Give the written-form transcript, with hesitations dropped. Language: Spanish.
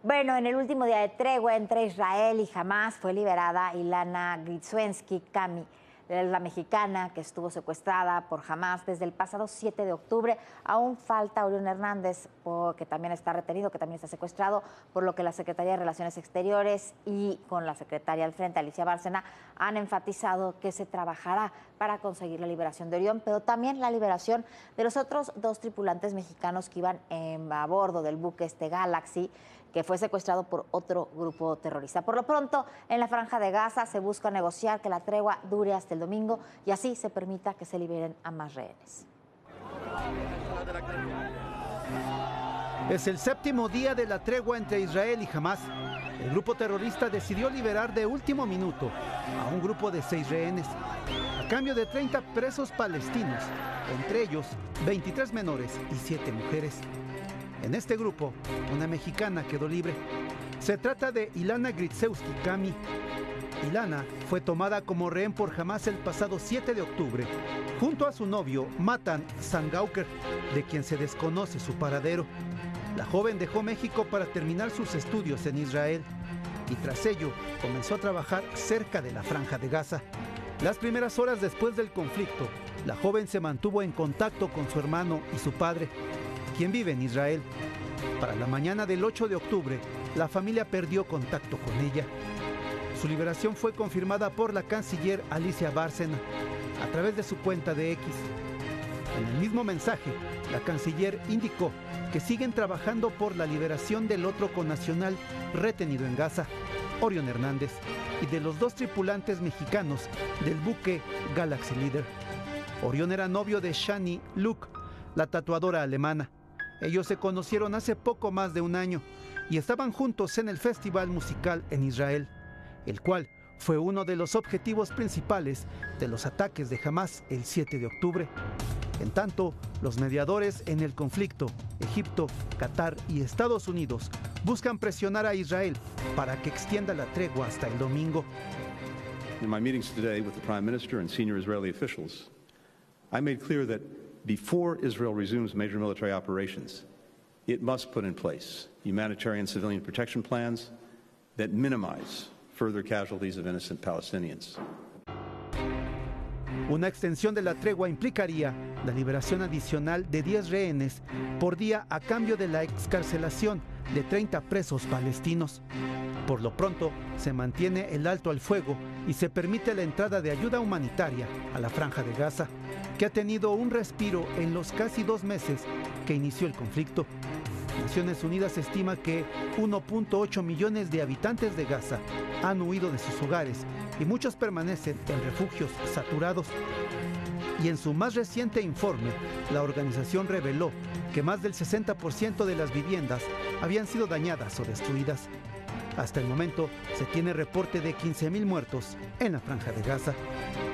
Bueno, en el último día de tregua entre Israel y Hamás fue liberada Ilana Gritsevsky-Cami, la mexicana que estuvo secuestrada por Hamás desde el pasado 7 de octubre. Aún falta Orión Hernández, que también está retenido, que también está secuestrado, por lo que la Secretaría de Relaciones Exteriores y con la secretaria al frente, Alicia Bárcena, han enfatizado que se trabajará para conseguir la liberación de Orión, pero también la liberación de los otros 2 tripulantes mexicanos que iban a bordo del buque Galaxy, que fue secuestrado por otro grupo terrorista. Por lo pronto, en la Franja de Gaza se busca negociar que la tregua dure hasta el domingo y así se permita que se liberen a más rehenes. Es el 7º día de la tregua entre Israel y Hamás. El grupo terrorista decidió liberar de último minuto a un grupo de 6 rehenes, a cambio de 30 presos palestinos, entre ellos 23 menores y 7 mujeres. En este grupo, una mexicana quedó libre. Se trata de Ilana Gritsevsky-Cami. Ilana fue tomada como rehén por Hamás el pasado 7 de octubre, junto a su novio Matan Sangauker, de quien se desconoce su paradero. La joven dejó México para terminar sus estudios en Israel y tras ello comenzó a trabajar cerca de la Franja de Gaza. Las primeras horas después del conflicto, la joven se mantuvo en contacto con su hermano y su padre, quien vive en Israel. Para la mañana del 8 de octubre, la familia perdió contacto con ella. Su liberación fue confirmada por la canciller Alicia Bárcena a través de su cuenta de X. En el mismo mensaje, la canciller indicó que siguen trabajando por la liberación del otro connacional retenido en Gaza, Orión Hernández, y de los 2 tripulantes mexicanos del buque Galaxy Leader. Orión era novio de Shani Luke, la tatuadora alemana. Ellos se conocieron hace poco más de un año y estaban juntos en el festival musical en Israel, el cual fue uno de los objetivos principales de los ataques de Hamás el 7 de octubre. En tanto, los mediadores en el conflicto, Egipto, Qatar y Estados Unidos, buscan presionar a Israel para que extienda la tregua hasta el domingo. In my meetings today with the Prime Minister and senior Israeli officials, I made clear that before Israel resumes major military operations, it must put in place humanitarian civilian protection plans that minimize further casualties of innocent Palestinians. Una extensión de la tregua implicaría la liberación adicional de 10 rehenes por día a cambio de la excarcelación de 30 presos palestinos. Por lo pronto, se mantiene el alto al fuego y se permite la entrada de ayuda humanitaria a la Franja de Gaza, que ha tenido un respiro en los casi 2 meses que inició el conflicto. Naciones Unidas estima que 1.8 millones de habitantes de Gaza han huido de sus hogares y muchos permanecen en refugios saturados. Y en su más reciente informe, la organización reveló que más del 60% de las viviendas habían sido dañadas o destruidas. Hasta el momento se tiene reporte de 15.000 muertos en la Franja de Gaza.